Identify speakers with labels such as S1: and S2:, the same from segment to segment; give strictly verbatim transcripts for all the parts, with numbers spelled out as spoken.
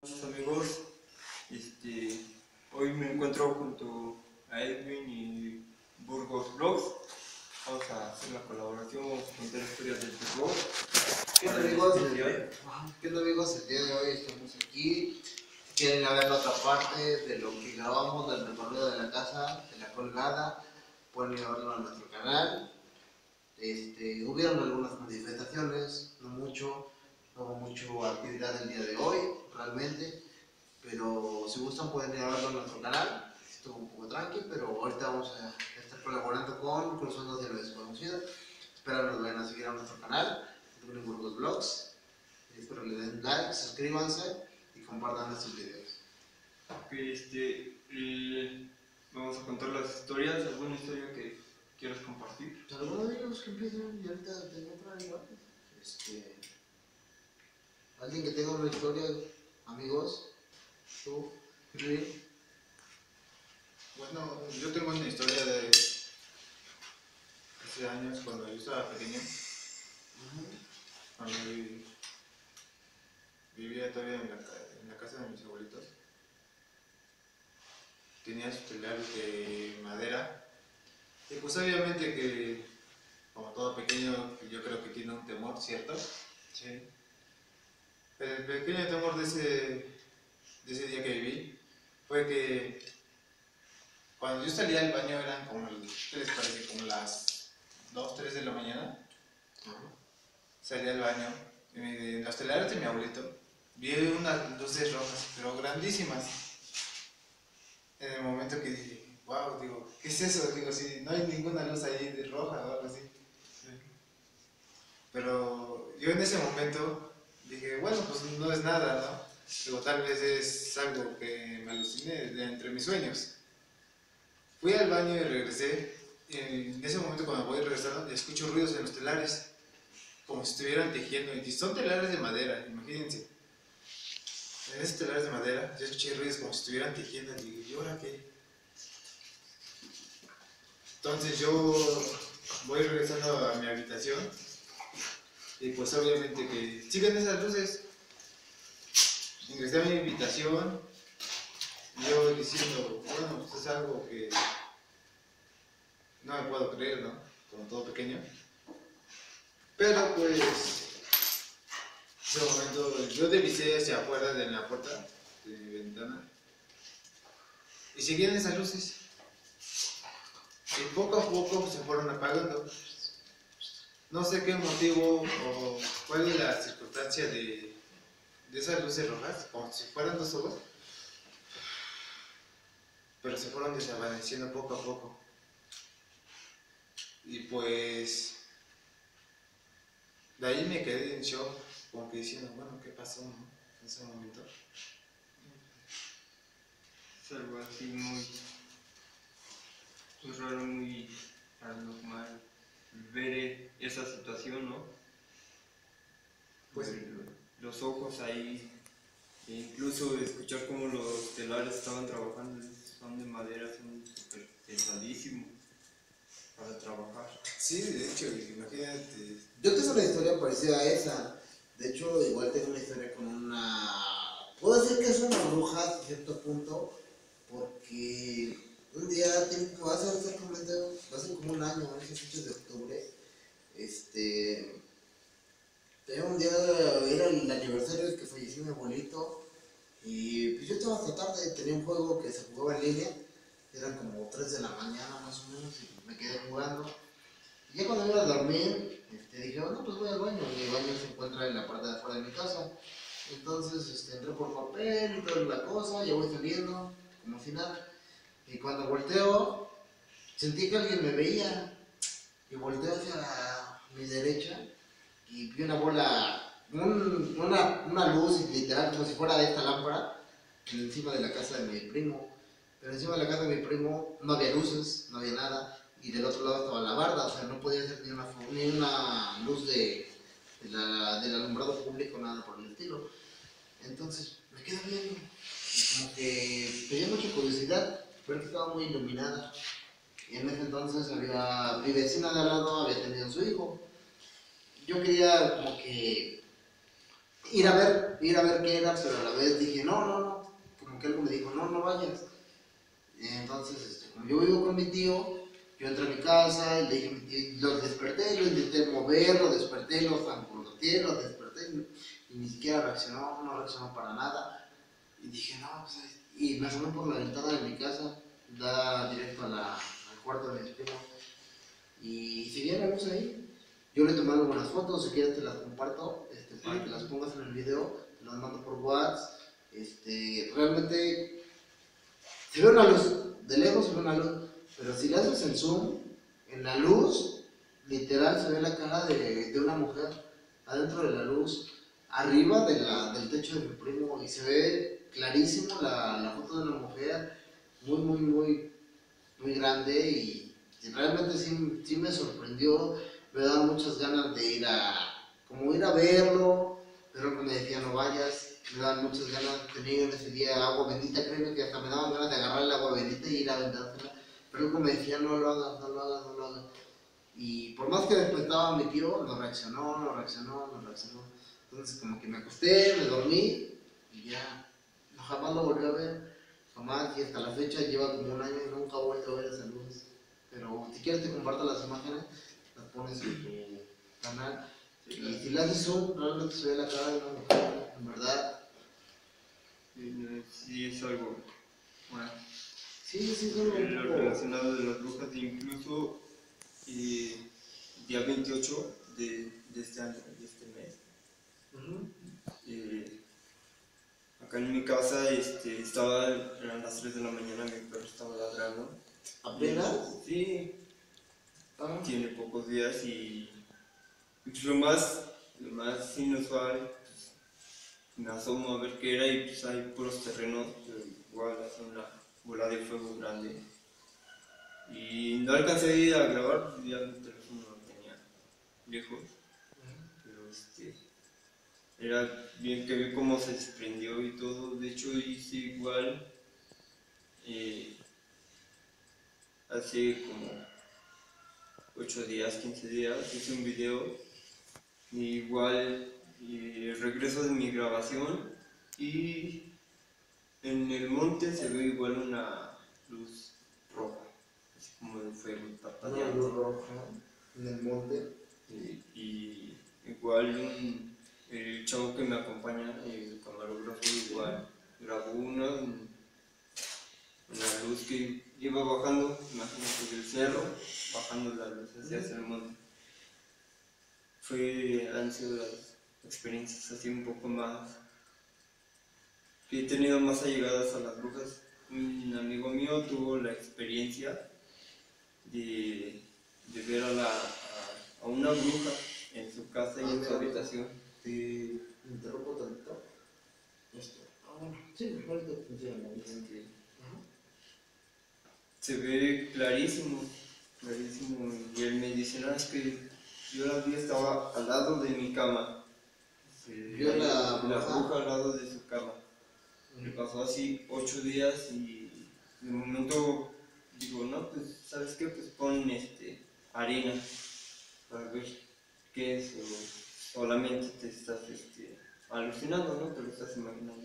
S1: Buenos amigos, este, hoy me encuentro junto a Edwin y Burgos Vlogs. Vamos a hacer la colaboración, vamos a contar historias del fútbol.
S2: ¿Qué tal amigos? ¿Qué tal amigos? El día de hoy estamos aquí. Si quieren ver la otra parte de lo que grabamos del recorrido de la casa, de la colgada, pueden ir a verlo en nuestro canal. Este, hubieron algunas manifestaciones, no mucho, no hubo mucha actividad el día de hoy, realmente, pero si gustan pueden ir a verlo en nuestro canal. Estuvo un poco tranqui, pero ahorita vamos a estar colaborando con Cruzando hacia lo desconocido. Espero nos vayan a seguir a nuestro canal, en Burgos Vlogs. Espero le den like, suscríbanse y compartan estos videos.
S1: Que este, eh, vamos a contar las historias, alguna historia que quieras compartir.
S2: Algunos de ellos que empiecen y ahorita tengo otra igual. Este, alguien que tenga una historia, amigos, tú, Luis.
S3: Bueno, yo tengo una historia de hace años cuando yo estaba pequeño.
S2: Uh-huh.
S3: Cuando vi- vivía todavía en la, en la casa de mis abuelitos. Tenía sus telares de madera. Y pues obviamente que, como todo pequeño, yo creo que tiene un temor, ¿cierto?
S1: Sí.
S3: El pequeño temor de ese, de ese día que viví fue que cuando yo salía al baño eran como, el, ¿qué les parece? Como las dos, tres de la mañana.
S2: Uh-huh.
S3: Salí al baño, en los telares de mi abuelito, vi unas luces rojas, pero grandísimas. En el momento que dije, wow, digo, ¿qué es eso? Digo, si no hay ninguna luz ahí de roja o algo así.
S1: Sí.
S3: Pero yo en ese momento dije, bueno, pues no es nada, ¿no? Digo, tal vez es algo que me aluciné de entre mis sueños. Fui al baño y regresé. Y en ese momento, cuando voy regresando, escucho ruidos en los telares, como si estuvieran tejiendo, y son telares de madera, imagínense. En esos telares de madera, yo escuché ruidos como si estuvieran tejiendo, y digo, ¿y ahora qué? Entonces yo voy regresando a mi habitación, y pues obviamente que siguen esas luces. Ingresé a mi habitación, y yo diciendo, bueno, pues es algo que no me puedo creer, ¿no? Como todo pequeño. Pero pues, en ese momento yo divisé hacia afuera de la puerta de mi ventana y seguían esas luces. Y poco a poco se fueron apagando. No sé qué motivo o cuál es la circunstancia de, de esas luces rojas, como si fueran dos ojos, pero se fueron desvaneciendo poco a poco. Y pues, de ahí me quedé en shock, como que diciendo, bueno, ¿qué pasó, no? En ese momento.
S1: Es algo así muy, muy raro, muy anormal ver esa situación, ¿no?
S3: Pues,
S1: Ver los ojos ahí, e incluso escuchar cómo los telares estaban trabajando, son de madera, son súper pesadísimos para trabajar.
S3: sí, de hecho, imagínate.
S2: Yo tengo una historia parecida a esa. De hecho, igual tengo una historia con una... Puedo decir que es una bruja hasta cierto punto, porque un día, tiempo, hace exactamente, hace como un año, hace fechas de octubre, este... tenía un día, era el aniversario de que falleció mi abuelito, y pues yo estaba hasta tarde, tenía un juego que se jugaba en línea, eran como tres de la mañana más o menos, y me quedé jugando. Y ya cuando iba a dormir, este, dije, bueno, pues voy al baño. Y el baño se encuentra en la parte de afuera de mi casa. Entonces este, entré por papel y toda la cosa, ya voy saliendo, como si nada. Y cuando volteo, sentí que alguien me veía. Y volteo hacia la, mi derecha y vi una bola, un, una, una luz literal, como si fuera de esta lámpara, encima de la casa de mi primo. Pero encima de la casa de mi primo no había luces, no había nada. Y del otro lado estaba la barda, o sea, no podía ser ni una, ni una luz de, de la, del alumbrado público, nada por el estilo. Entonces me quedé viendo, y como que tenía mucha curiosidad, pero que estaba muy iluminada. Y en ese entonces había, mi vecina de al lado había tenido su hijo. Yo quería como que ir a ver, ir a ver qué era, pero a la vez dije, no, no, no, como que algo me dijo, no, no vayas. Entonces, este, como yo vivo con mi tío, yo entré a mi casa y le dije a mi tío, lo desperté, lo intenté mover, lo desperté, lo zampoloteé, lo desperté y, y ni siquiera reaccionó, no reaccionó para nada. Y dije, no, pues, y me asomé por la ventana de mi casa, da directo a la, al cuarto de mi primo, y seguía la luz ahí. Yo le tomé algunas fotos, si quieres te las comparto, este, para que las pongas en el video, te las mando por WhatsApp. Este, realmente se ve una luz, de lejos se ve una luz, pero si le haces el zoom, en la luz, literal se ve la cara de, de una mujer adentro de la luz, arriba de la, del techo de mi primo, y se ve clarísimo la, la foto de una mujer, muy, muy, muy, muy grande, y, y realmente sí, sí me sorprendió, me daban muchas ganas de ir a, como ir a verlo, pero que me decía no vayas. Me daban muchas ganas, tenía en ese día agua bendita, créeme que hasta me daban ganas de agarrar el agua bendita y ir a vendérsela, pero luego me decía no lo hagas, no lo hagas, no lo hagas. Y por más que despertaba a mi tío, no reaccionó, no reaccionó, no reaccionó. Entonces como que me acosté, me dormí y ya, no, jamás lo volví a ver, jamás, y hasta la fecha lleva como un año y nunca he vuelto a ver esa luz. Pero si quieres te comparto las imágenes, las pones en tu canal. Y si le haces zoom, realmente se ve la cara de una mujer, en verdad.
S1: Sí, es algo, bueno,
S2: Sí, sí, son un
S1: lo
S2: poco...
S1: relacionado de las brujas, incluso eh, día veintiocho de, de este año, de este mes,
S2: Uh-huh.
S1: eh, acá en mi casa este, estaba, eran las tres de la mañana, mi perro estaba ladrando.
S2: ¿Apenas?
S1: Sí,
S2: Ah.
S1: tiene pocos días y pues, lo más, lo más inusual, pues, me asomo a ver qué era y pues hay puros terrenos, pero igual hace una bola de fuego grande. Y no alcancé a ir a grabar, pues ya mi teléfono lo tenía lejos, pero este, era bien que vi cómo se desprendió y todo. De hecho hice igual eh, hace como ocho días, quince días, hice un video, igual eh, regreso de mi grabación y en el monte se ve igual una luz roja, así como de fuego
S2: Una
S1: parpadeante.
S2: luz roja en el monte.
S1: Y, y igual un, el chavo que me acompaña, el camarógrafo, igual grabó una, una luz que iba bajando, imagínate, del cerro, bajando la luz hacia el monte. Fue, han sido las experiencias así un poco más, que he tenido más allegadas a las brujas. Un amigo mío tuvo la experiencia de, de ver a, la, a, a una bruja en su casa y en su habitación.
S2: Te interrumpo tantito. Esto. Ah, bueno. Sí, mejor te funciona.
S1: Este, se ve clarísimo, clarísimo. Y él me dice, no, es que yo la vi, estaba al lado de mi cama.
S2: ¿Vio la
S1: la
S2: bruja?
S1: bruja al lado de su cama. Me pasó así ocho días y de momento digo, no, pues, ¿sabes qué? Pues pon este, arena para ver qué es, o solamente te estás este, alucinando, ¿no? Te lo estás imaginando.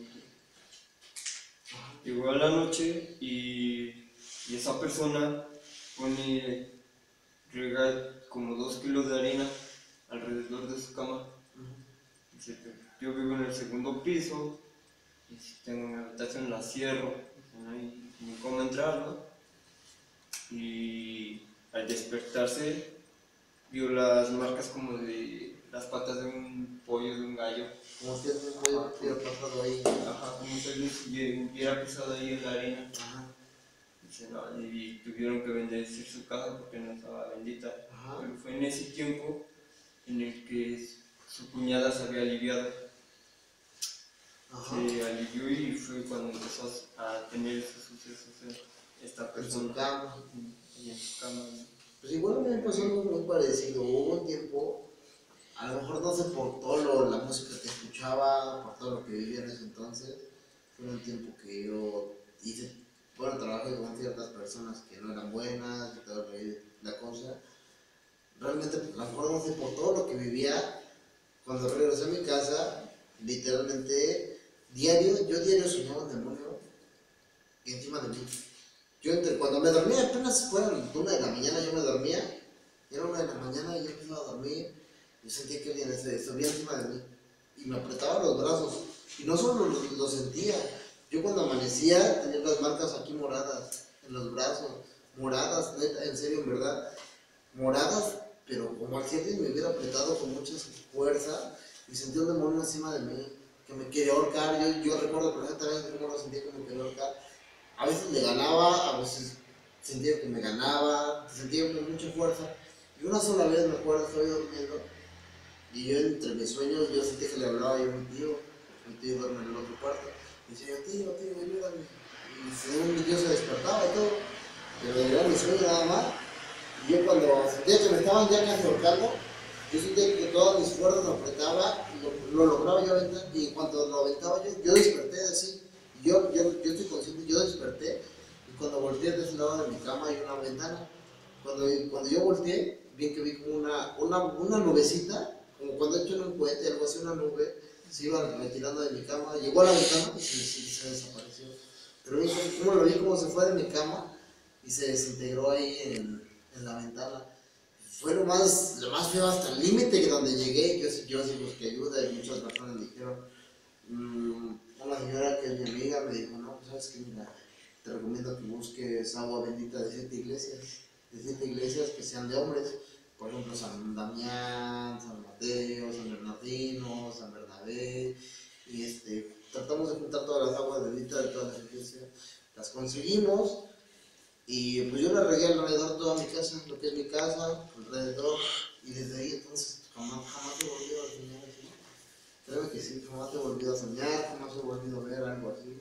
S1: Llegó a la noche y, y esa persona pone, rega como dos kilos de arena alrededor de su cama. Dice, yo vivo en el segundo piso y si tengo mi habitación la cierro, no hay ni cómo entrar, ¿no? Y al despertarse vio las marcas como de las patas de un pollo, de un gallo.
S2: Como si alguien hubiera pasado ahí.
S1: Ajá, como si alguien hubiera pisado ahí en la arena.
S2: Ajá.
S1: Dice, no, y tuvieron que bendecir su casa porque no estaba bendita.
S2: Ajá.
S1: Pero fue en ese tiempo en el que su cuñada se había aliviado.
S2: Ajá.
S1: Se alivió y fue cuando empezó a tener esos sucesos esta
S2: En su
S1: persona.
S2: cama.
S1: Y en su cama.
S2: Pues igual me pasó algo muy parecido. Hubo un tiempo, a lo mejor no sé por todo lo, la música que escuchaba, por todo lo que vivía en ese entonces, fue un tiempo que yo hice, bueno, trabajé con ciertas personas que no eran buenas y toda la cosa. Realmente, pues, a lo mejor no sé por todo lo que vivía, cuando regresé a mi casa, literalmente, diario, yo diario soñaba un demonio encima de mí. Yo entre, cuando me dormía, apenas fueron una de la mañana, yo me dormía, era una de la mañana y yo empezaba a dormir, yo sentía que alguien se subía encima de mí y me apretaba los brazos. Y no solo lo, lo sentía, yo cuando amanecía tenía las marcas aquí moradas, en los brazos, moradas, neta, en serio, en verdad, moradas, pero como si alguien me hubiera apretado con mucha fuerza y sentía un demonio encima de mí, que me quería ahorcar. Yo, yo recuerdo perfectamente cómo lo sentía, que me quería ahorcar. A veces le ganaba, a veces sentía que me ganaba, sentía con mucha fuerza. Y una sola vez me acuerdo, estaba durmiendo y yo entre mis sueños yo sentí que le hablaba yo a mi tío, mi tío duerme en el otro cuarto, y decía, tío, tío, ayúdame. Y según mi tío se despertaba y todo, pero era mi sueño nada más. Y yo cuando sentía que me estaban ya casi ahorcando, yo sentía que todas mis fuerzas lo apretaba y lo, lo lograba yo aventar, y cuando lo aventaba yo, yo desperté así, y yo, yo, yo estoy consciente, yo desperté, y cuando volteé de ese lado de mi cama hay una ventana. Cuando, cuando yo volteé, vi que vi como una, una, una nubecita, como cuando he hecho un cohete, algo así, una nube, se iba retirando de mi cama, llegó a la ventana y se, se, se desapareció. Pero vi como lo vi como se fue de mi cama y se desintegró ahí en, en la ventana. Fue lo más, lo más feo hasta el límite que donde llegué. Yo, yo sí busqué ayuda y muchas personas me dijeron, mmm, una señora que es mi amiga me dijo, no, sabes que mira, te recomiendo que busques agua bendita de siete iglesias, de siete iglesias que sean de hombres, por ejemplo San Damián, San Mateo, San Bernardino, San Bernabé, y este, tratamos de juntar todas las aguas benditas de todas las iglesias, las conseguimos. Y pues yo la regué alrededor de toda mi casa, lo que es mi casa, alrededor, y desde ahí entonces jamás, jamás he volvido a soñar así. Creo que sí, jamás he volvido a soñar, jamás he volvido a ver algo así.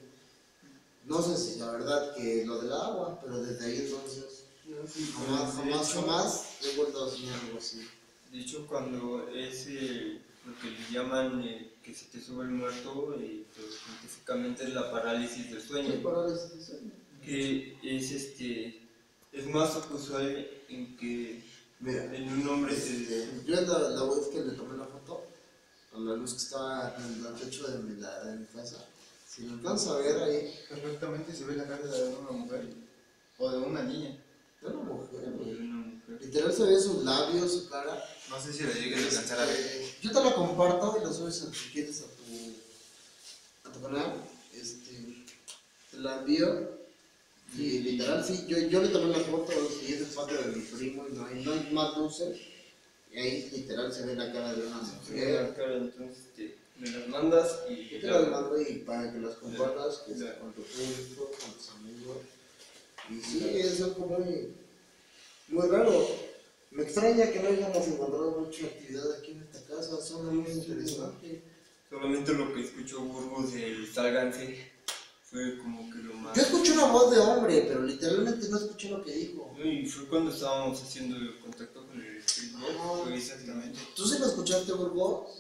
S2: No sé si la verdad que lo del agua, pero desde ahí entonces jamás, jamás, jamás he vuelto a soñar algo así.
S1: De hecho, cuando es eh, lo que le llaman eh, que se te sube el muerto, eh, pues, científicamente es la parálisis del sueño.
S2: ¿Qué parálisis del sueño?
S1: Que es este es más usual en que
S2: Mira,
S1: en un hombre se
S2: este, yo la, la vez que le tomé la foto, con la luz que estaba en el techo de mi, la, de mi casa, si lo alcanza a ver ahí,
S3: Perfectamente se ve la cara de una mujer o de una niña.
S2: de una mujer,
S1: de
S2: güey.
S1: una mujer.
S2: Literal se ve sus labios, su cara.
S3: No sé si lo llegues a alcanzar a ver.
S2: Este, yo te la comparto y la subes a, si quieres a tu, a tu canal. Este, te la envío. Y literal, sí, yo, yo le tomé la foto y es el patio de mi primo y no hay, no hay más luces. Y ahí literal se ve la cara de una
S1: Se ve
S2: mujer.
S1: la cara, entonces te, me las mandas y
S2: Yo te las mando y para que las compartas que
S1: Ya.
S2: sea con tu público, con tus amigos. Y sí, es algo muy, muy raro. Me extraña que no hayamos encontrado mucha actividad aquí en esta casa, suena muy interesante.
S1: solamente lo que escuchó Burgos del Sálganse fue como que lo más.
S2: Yo escuché una voz de hombre, pero literalmente no escuché lo que dijo.
S1: Y fue cuando estábamos haciendo el contacto con el Facebook,
S2: Ah,
S1: fue exactamente.
S2: ¿Tú sí lo escuchaste, Burgos?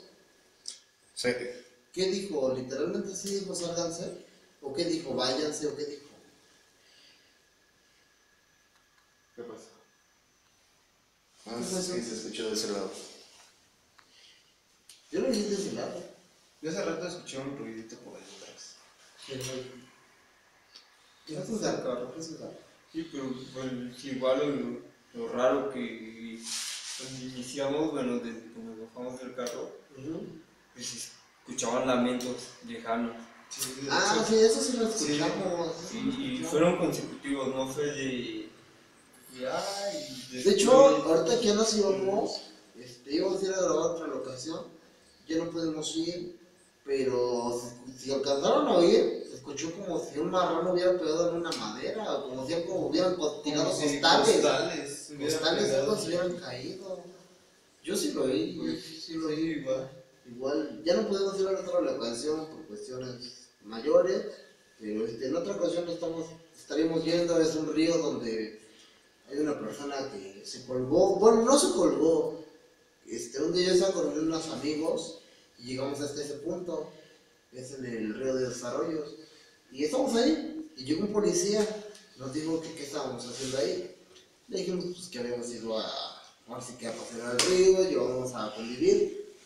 S3: Sí.
S2: ¿Qué dijo? ¿Literalmente sí dijo sálganse? ¿O qué dijo? Váyanse, ¿o qué dijo?
S3: ¿Qué pasa?
S4: Ah, sí, se escuchó de ese lado.
S2: Yo lo vi de ese lado.
S3: Yo hace rato escuché un ruidito por ahí atrás.
S2: ¿Qué es ese carro? ¿Qué es ese carro?
S1: Sí, pero pues, igual lo, lo raro que cuando iniciamos, bueno, desde que nos bajamos del carro, pues se escuchaban lamentos lejanos.
S3: Sí, de
S2: Ah,
S3: hecho,
S2: sí, eso sí lo escuchamos.
S1: Y, y fueron consecutivos, no fue de. de ay,
S2: De hecho, ahorita que nos íbamos, este, íbamos a ir a grabar otra locación, ya no pudimos ir, pero si, si alcanzaron a oír, se escuchó como si un marrón hubiera pegado en una madera, o como si algo hubieran co- tirado
S3: como si
S2: costales,
S3: costales, hubiera
S2: costales
S3: pegado.
S2: algo se hubieran caído. Yo sí lo oí, yo sí, sí lo oí.
S3: igual.
S2: Igual, ya no pudimos ir a otra locación por cuestiones mayores, pero este, en otra ocasión estamos, estaríamos yendo, es un río donde hay una persona que se colgó, bueno, no se colgó, este, un día yo estaba con unos amigos y llegamos hasta ese punto, es en el río de Desarrollos, y estamos ahí, y llegó un policía, nos dijo que qué estábamos haciendo ahí, le dijimos pues, que habíamos ido a, así que a pasear al río, llevamos a convivir.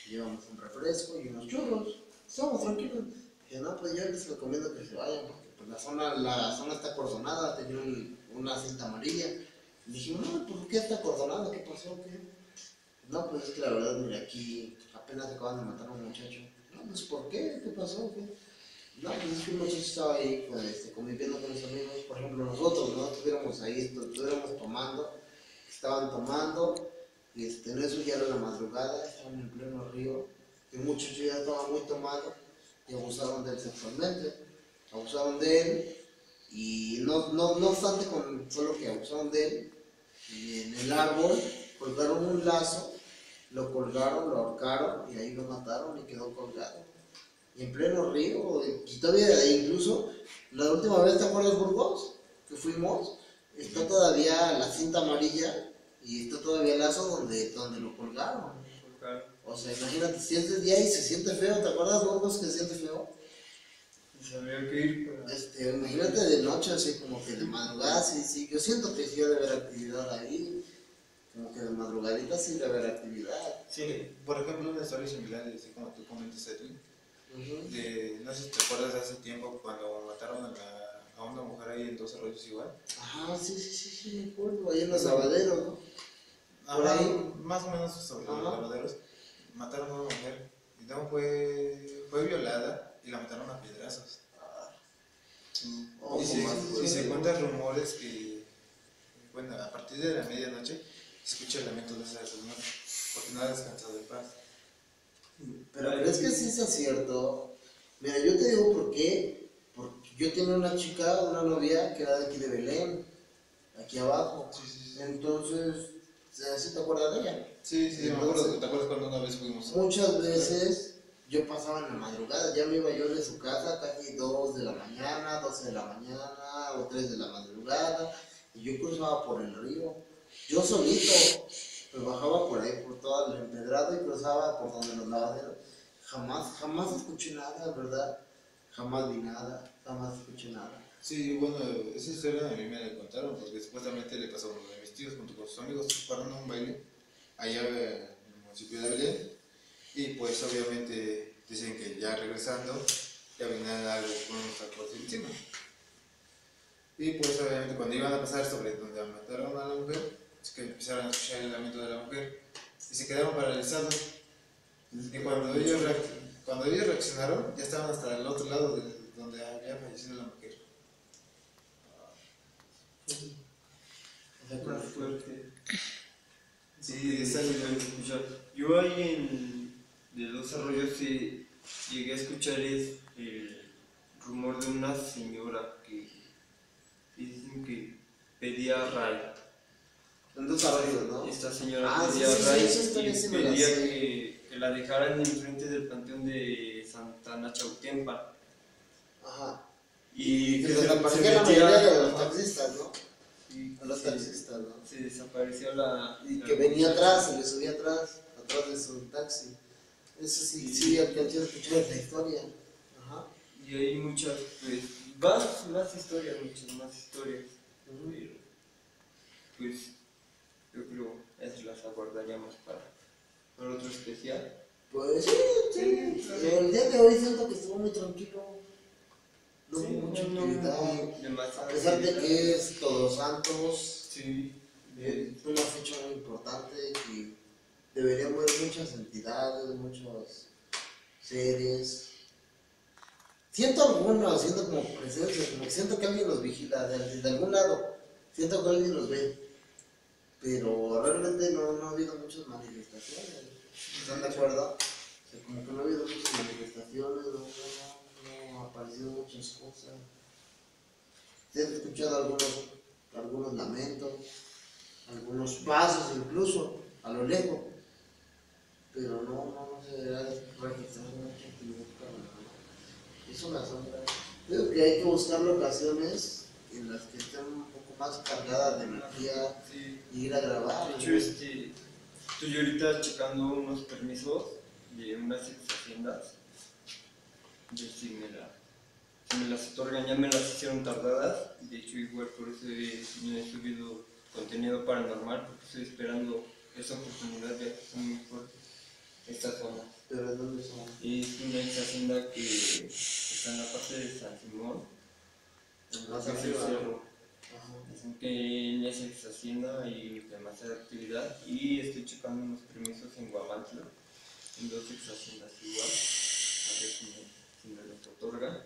S2: llevamos un refresco y unos churros, estamos tranquilos. Dije, no, pues yo les recomiendo que se vayan, porque pues, la, zona, la zona está acordonada, tenía un, una cinta amarilla. Y dije, no, ¿por qué está acordonada? ¿Qué pasó? ¿Qué? No, pues es que la verdad, mira, aquí apenas acaban de matar a un muchacho. No, pues ¿por qué? ¿Qué pasó? ¿Qué? No, pues es que un muchacho estaba ahí pues, este, conviviendo con mis amigos. Por ejemplo, nosotros, ¿no? Estuviéramos ahí, estuviéramos tomando, estaban tomando, y este, en eso ya era la madrugada, estaban en pleno río. Y un muchacho ya estaba muy tomado y abusaron de él sexualmente. Abusaron de él, y no, no, no obstante, con solo que abusaron de él, y en el árbol colgaron un lazo, lo colgaron, lo ahorcaron y ahí lo mataron y quedó colgado. Y en pleno río, y todavía incluso, la última vez, ¿te acuerdas, Burgos? Que fuimos, está todavía la cinta amarilla y está todavía el lazo donde, donde lo colgaron. O sea, imagínate, si es de día y se siente feo, ¿te acuerdas, Burgos, que se siente feo?
S1: Pues habría que ir para...
S2: Este, imagínate de noche, así como que de madrugada, sí, sí, yo siento que sí debe haber actividad ahí, como que de madrugadita sí debe haber actividad.
S3: Sí, por ejemplo, una historia similar, así como tú comentas, Edwin,
S2: Uh-huh.
S3: de, no sé si te acuerdas de hace tiempo cuando mataron a, la, a una mujer ahí en Dos Arroyos igual.
S2: Ajá, sí, sí, sí, sí, me acuerdo, ahí en los lavaderos, ¿no? Por
S3: Ajá,
S2: ahí.
S3: más o menos sobre los
S2: Ajá.
S3: lavaderos, mataron a una mujer y luego fue, fue violada y la mataron a piedrazos.
S2: Oh,
S3: Y se,
S2: más
S3: y se
S2: fuerte.
S3: cuentan rumores que, bueno, a partir de la medianoche se escucha el lamento de esa persona porque no ha descansado en paz.
S2: Pero ¿crees que sí sea cierto? Mira, yo te digo por qué. Porque yo tenía una chica, una novia que era de aquí de Belén, aquí abajo.
S3: Sí, sí, sí.
S2: Entonces, ¿sí te acuerdas de ella?
S3: Sí, sí, me acuerdo. ¿Te acuerdas cuando una vez fuimos?
S2: Muchas veces yo pasaba en la madrugada, ya me iba yo de su casa casi dos de la mañana, doce de la mañana o tres de la madrugada, y yo cruzaba por el río, yo solito, me bajaba por ahí, por todo el empedrado y cruzaba por donde los lavaderos. Jamás, jamás escuché nada, ¿verdad? Jamás vi nada, jamás escuché nada.
S3: Sí, bueno, esa historia a mí me la contaron porque supuestamente le pasó a uno de mis tíos junto con sus amigos, fueron a un baile allá en el municipio de Belén y pues obviamente dicen que ya regresando ya venían algo con unos tacos encima. Y pues obviamente cuando iban a pasar sobre donde mataron a la mujer, es que empezaron a escuchar el lamento de la mujer y se quedaron paralizados. Y cuando ellos, reac- cuando ellos reaccionaron, ya estaban hasta el otro lado de donde había fallecido la mujer.
S1: Más fuerte.
S3: Sí,
S1: Sí,
S3: esa
S1: sí,
S3: es
S1: lo he escuchado. Yo ahí en de Los Arroyos sí llegué a escuchar es el rumor de una señora que dicen que pedía ray.
S2: En dos arroyos, ¿no?
S1: Esta señora
S2: Ah, sí,
S1: pedía
S2: sí, sí,
S1: ray
S2: esa historia
S1: y
S2: sí me la
S1: pedía
S2: sé.
S1: que, que la dejaran enfrente del panteón de Santana Chautempa.
S2: Ajá.
S1: Y
S2: Que
S1: que
S2: se
S1: se,
S2: desaparecía
S1: se
S2: la mayoría de
S1: metiera,
S2: los
S1: ajá,
S2: taxistas, ¿no?
S1: y
S2: A los
S1: se-
S2: taxistas, ¿no?
S1: se desapareció la...
S2: Y
S1: la
S2: que venía
S1: muchacha.
S2: atrás, se le subía atrás, atrás de su taxi. Eso sí, sí, alcancé a escuchar esa historia. Ajá.
S1: Y hay muchas, pues, más, más historias, muchas más historias. Pero, pues, yo creo esas las aguardaríamos para, para otro especial.
S2: Pues sí, sí. El día de hoy siento que estuvo muy tranquilo. No hubo mucha
S1: no,
S2: actividad.
S1: no, demasiada
S2: A pesar de
S1: actividad.
S2: que es Todos Santos,
S1: Sí,
S2: es una fecha muy importante y debería haber muchas entidades, muchas series. Siento algunos haciendo como presencia, como que siento que alguien los vigila de, de algún lado. Siento que alguien los ve. Pero realmente no, no ha habido muchas manifestaciones. ¿Están de acuerdo? O sea, como que no ha habido muchas manifestaciones, no, no, no han aparecido muchas cosas. ¿Se han escuchado algunos, algunos lamentos, algunos pasos incluso, a lo lejos? Pero no, no, no se ha registrado mucha actividad paranormal. Eso me asombra. Creo que hay que buscar locaciones en las que estén un poco más cargadas de energía
S1: sí.
S2: y ir a grabar.
S1: De hecho, este, estoy ahorita checando unos permisos de unas haciendas. Yo si me, la, si me las otorgan, ya me las hicieron tardadas. De hecho, igual por eso he, no he subido contenido paranormal, porque estoy esperando esa oportunidad de hacer muy fuerte esta zona.
S2: ¿Pero en dónde son?
S1: Es una ex hacienda que está en la parte de San Simón, en lo
S2: Más
S1: que es el
S2: arriba, ¿no?
S1: cerro.
S2: Ajá.
S1: Dicen que en esa ex hacienda y demasiada actividad y estoy checando unos permisos en Guamantla, en dos ex haciendas igual, a ver si me, si me los otorgan.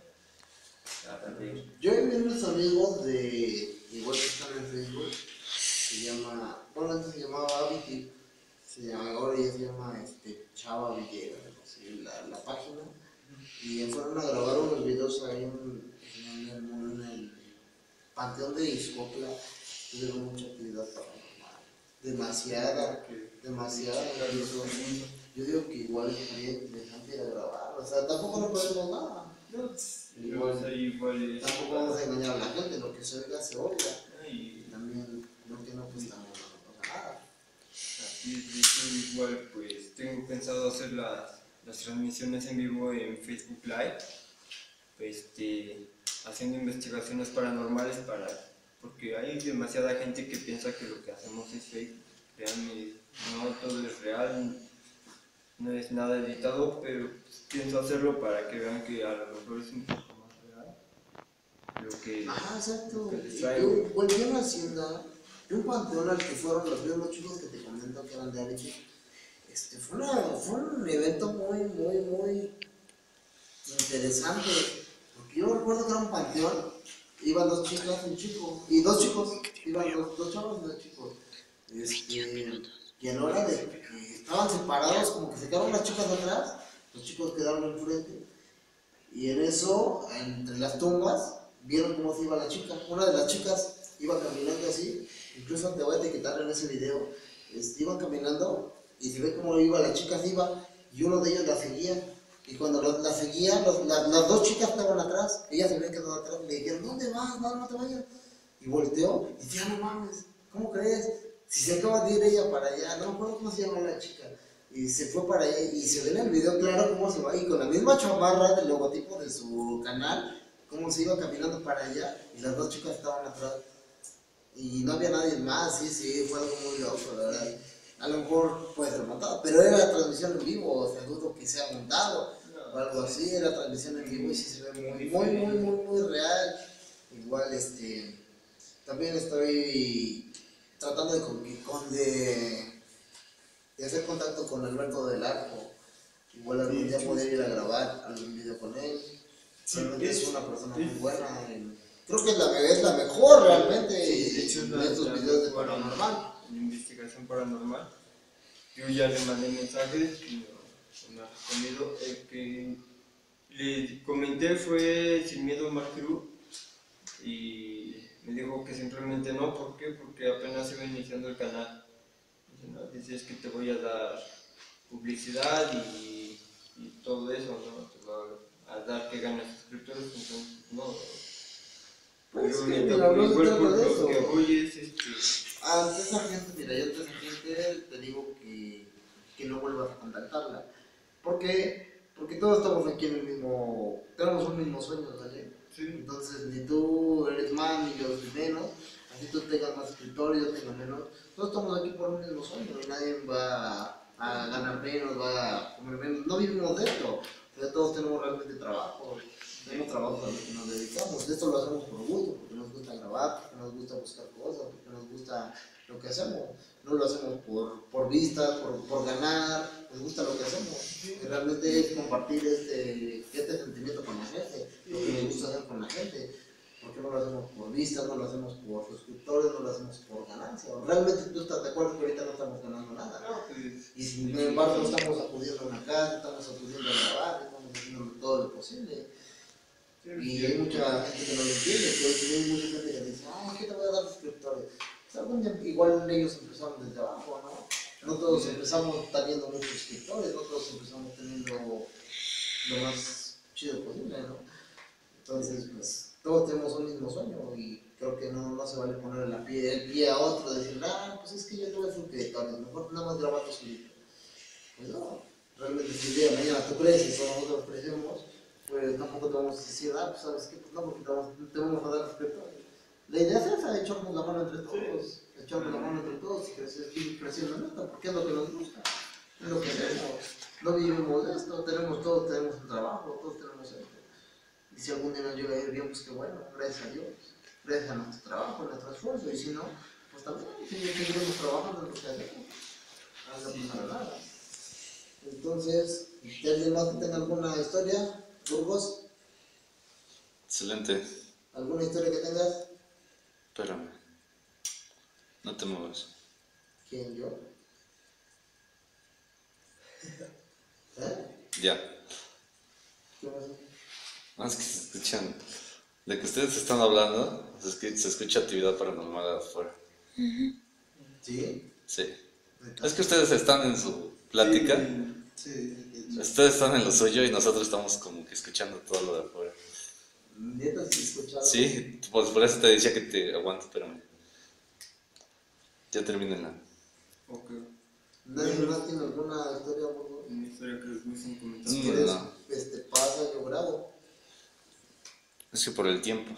S1: A ver,
S2: Yo vi unos amigos de, igual que están en Facebook, se llama, bueno, antes se llamaba Abiti, se llama, ahora ya se llama este, Chava Villegas, algo así, la, la página, y fueron a grabar unos videos ahí en, en, el, en el Panteón de Ixcopla, tuvieron mucha actividad paranormal, demasiada, demasiada, incluso. Yo digo que igual sería interesante ir a grabar, o sea, tampoco no perdemos nada. Igual,
S1: igual es,
S2: tampoco vamos a engañar a la gente, lo que se oiga se oiga.
S1: y
S2: También, lo que no, pues también no pasa nada.
S1: así es, de hecho, igual pues tengo pensado hacer las, las transmisiones en vivo en Facebook Live, este, haciendo investigaciones paranormales para, porque hay demasiada gente que piensa que lo que hacemos es fake, créanme, no todo es real, no es nada editado, pero pues, pienso hacerlo para que vean que a lo mejor es un poco más real lo que,
S2: Ajá, exacto.
S1: lo que les
S2: Y
S1: traigo.
S2: yo volví a una hacienda, de un panteón al que fueron los mismos chicos que te comento que eran de Avicii. Este, fue, una, fue un evento muy, muy, muy interesante. Porque yo recuerdo que era un panteón, iban dos chicas y un chico, y dos chicos, iban dos, dos chavos y dos chicos. Este, y a la hora de que estaban separados, como que se quedaron las chicas de atrás, los chicos quedaron enfrente. Y en eso, entre las tumbas, vieron cómo se iba la chica. Una de las chicas iba caminando así, incluso te voy a etiquetar en ese video. Este, iban caminando y se ve cómo iba la chica, se iba, y uno de ellos la seguía. Y cuando la, la seguía, los, la, las dos chicas estaban atrás, ella se había quedado atrás, le dijeron, ¿dónde vas? No, no te vayas. Y volteó y decía, no mames, ¿cómo crees? Si se acaba de ir ella para allá, no me acuerdo cómo se llama la chica. Y se fue para allá y se ve en el video claro cómo se va, y con la misma chamarra del logotipo de su canal, cómo se iba caminando para allá, y las dos chicas estaban atrás. Y no había nadie más, sí, sí, fue algo muy loco, la verdad. A lo mejor puede ser montado, pero era transmisión en vivo, o sea, dudo que sea montado o algo así, era transmisión en vivo y sí se ve muy, muy, muy, muy, muy real. Igual, este, también estoy tratando de, con, con de, de hacer contacto con Alberto del Arco. Igual algún día poder ir a grabar algún video con él. Realmente es una persona muy buena. Y creo que la, es la mejor realmente
S1: De hecho,
S2: en
S1: la-
S2: estos
S1: la-
S2: videos de paranormal.
S1: en investigación paranormal. Yo ya le mandé mensajes y no, no me ha respondido. El que le comenté fue Sin Miedo Marqueru y me dijo que simplemente no. ¿Por qué? Porque apenas iba iniciando el canal. Dice, no, dice, es que te voy a dar publicidad y, y todo eso, ¿no? Te va a dar que ganes suscriptores, entonces no.
S2: Pues
S1: Yo
S2: que,
S1: ahorita
S2: mira, no se
S1: igual
S2: trata
S1: por
S2: de
S1: lo
S2: eso.
S1: que voy es este.
S2: Ante esa gente, mira, yo ante esa gente te digo que, que no vuelvas a contactarla. ¿Por qué? Porque todos estamos aquí en el mismo, tenemos un mismo sueño, ¿vale?
S1: Sí.
S2: Entonces, ni tú eres más, ni yo soy menos, así tú tengas más escritores, yo tengo menos. Todos estamos aquí por un mismo sueño y nadie va a ganar menos, va a comer menos. No vivimos de esto, pero todos tenemos realmente trabajo. Tenemos trabajo a lo que nos dedicamos. Esto lo hacemos por gusto, porque nos gusta grabar, porque nos gusta buscar cosas, porque nos gusta lo que hacemos. No lo hacemos por, por vistas, por, por ganar, nos gusta lo que hacemos. Y realmente es compartir este, este sentimiento con la gente, lo que nos gusta hacer con la gente. Porque no lo hacemos por vistas, no lo hacemos por suscriptores, no lo hacemos por ganancia. Realmente tú estás de acuerdo que ahorita no estamos ganando nada.
S1: No, pues,
S2: Y sin embargo estamos acudiendo a una casa, estamos acudiendo a grabar, estamos haciendo todo lo posible. Y hay mucha gente que no lo entiende, pero hay mucha gente que dice, ah, ¿qué te voy a dar suscriptores? O sea, algún día, igual ellos empezaron desde abajo, ¿no? No todos empezamos teniendo muchos suscriptores, no todos empezamos teniendo lo más chido posible, ¿no? Entonces, pues, todos tenemos un mismo sueño y creo que no, no se vale poner la pie, el pie a otro, decir, ah, pues es que yo tuve suscriptores, mejor nada más grabar tu solito. Pues no, realmente si el día de mañana tú creces o nosotros crecemos, pues tampoco te vamos a decir, ah, pues sabes qué, pues no, porque te vamos, te vamos a dar suscriptores. La idea es esa, echarnos la mano entre todos, echarnos la mano entre todos y crecer, seguir creciendo en esto, porque es lo que nos gusta, es lo que hacemos. no vivimos de esto, tenemos todos, tenemos un trabajo, todos tenemos esto. Y si algún día nos llega a ir bien, pues qué bueno, gracias a Dios, gracias a nuestro trabajo, a nuestro esfuerzo, y si no, pues también seguiremos trabajando en lo que hacemos, no
S1: Sí.
S2: pasa nada. Entonces, ¿alguien más que tenga alguna historia? Burgos,
S5: Excelente.
S2: ¿alguna historia que tengas?
S5: Espérame. No te muevas.
S2: ¿Quién, yo? ¿Eh?
S5: Ya.
S2: ¿Qué pasó?
S5: No, es que se escuchan. De que ustedes están hablando, es que se escucha actividad paranormal afuera.
S2: ¿Sí?
S5: Sí. Es que ustedes están en su plática.
S3: Sí, sí.
S5: Ustedes están en lo suyo y nosotros estamos como que escuchando todo lo de afuera.
S2: ¿Neta sí escuchado?
S5: Sí, pues por eso te decía que te aguanto, espérame. Ya termínenla.
S1: Ok.
S2: ¿Nadie más tiene alguna historia, Burgos?
S1: Una historia que les gusten comentar.
S2: Si
S5: Mm,
S2: quieres,
S5: no.
S2: este, pasa, yo grabo.
S5: Es que por el tiempo.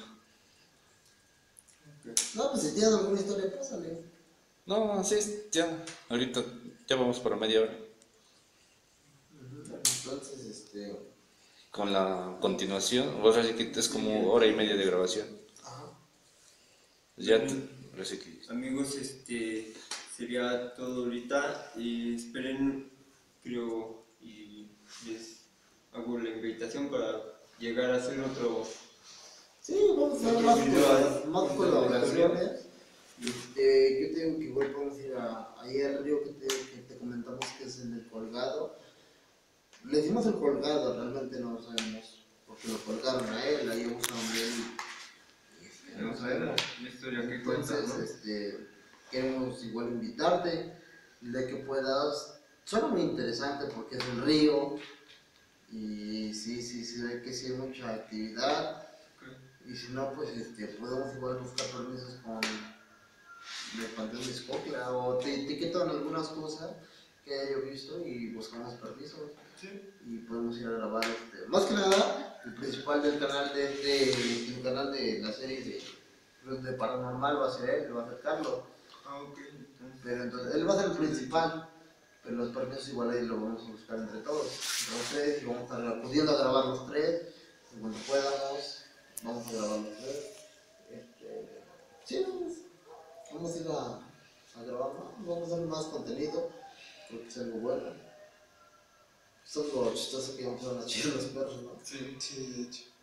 S2: No, pues si tienes alguna historia, pásale.
S5: No, sí, ya. Ahorita ya vamos para media hora.
S2: Entonces, este...
S5: Con la continuación, o sea, sí que es como hora y media de grabación.
S2: Ajá.
S5: Ya te, parece que...
S1: Amigos, este sería todo ahorita. Y esperen, creo, y les hago la invitación para llegar a hacer otro.
S2: Sí, vamos a hacer más, colaboraciones, más colaboraciones. Este, yo te digo que igual vamos a ir a, ahí al río que te, que te comentamos que es en el Colgado. Le decimos el Colgado, realmente no lo sabemos, porque lo colgaron a él, ahí vamos a ver y, y este, no sabemos.
S1: La historia que cuenta,
S2: Entonces,
S1: ¿no?
S2: este, queremos igual invitarte, de que puedas, suena muy interesante porque es un río, y sí, sí, sí, ve que sí hay mucha actividad, y si no, pues este, podemos igual buscar permisos con el Panteón de Xcopla, o te etiquetan algunas cosas que haya yo visto y buscamos permisos, y podemos ir a grabar, este, más que nada, el principal del canal de, de, el canal de la serie de, de Paranormal va a ser él, va a ser Carlos.
S1: Ah, ok. Entonces,
S2: Pero entonces, él va a ser el principal, pero los permisos igual ahí lo vamos a buscar entre todos, entre los tres, y vamos a estar acudiendo a grabar los tres, y cuando podamos, vamos a grabar los tres. Este, sí, vamos, vamos a ir a, a grabar más, vamos a hacer más contenido, porque es algo bueno. Esto es lo chistoso que vamos a ver a chillar los perros, ¿no?
S3: Sí, sí, de hecho.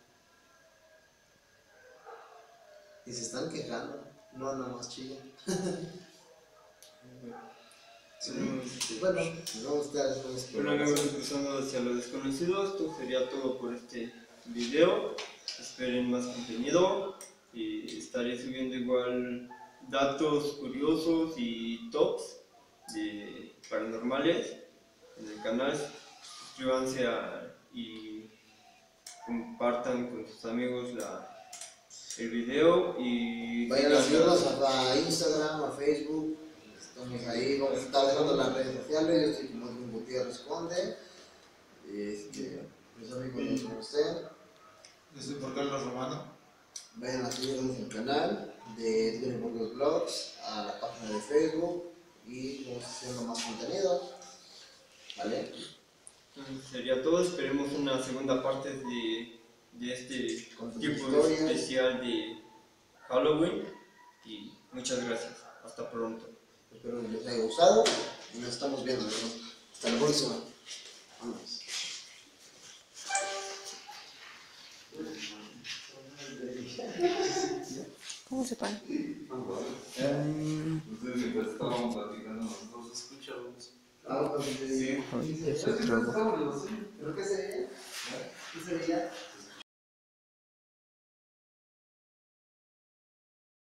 S2: Y se están quejando, no nada más chillan.
S1: sí.
S2: Bueno, nos vamos a estar haciendo unas
S1: Bueno, amigos,
S2: colaboraciones.
S1: cruzando hacia lo desconocido, esto sería todo por este video. Esperen más contenido y estaré subiendo igual datos curiosos y tops de paranormales en el canal. Suscríbanse a, y compartan con sus amigos la, el video y
S2: Vayan a
S1: sigan
S2: seguirnos a, a Instagram, a Facebook, estamos ahí, vamos a estar dejando las redes sociales, yo soy como Edwin Gutiérrez Conde, este, mis amigos nos conocen,
S3: Yo soy por Carlos Romano.
S2: vayan a seguirnos en el canal de Edwin Burgos Vlogs, a la página de Facebook y vamos haciendo más contenido, ¿vale?
S1: Entonces sería todo, esperemos una segunda parte de, de este
S2: Con tus
S1: tipo
S2: historias.
S1: especial de Halloween y muchas gracias, hasta pronto.
S2: Espero que les haya gustado y nos estamos viendo, amigos. Hasta la próxima. Vámonos.
S6: ¿Cómo se para?
S5: Ustedes mientras estábamos platicando, nosotros escuchamos.
S2: Ah, pues, sí.
S6: Oye, se trabó.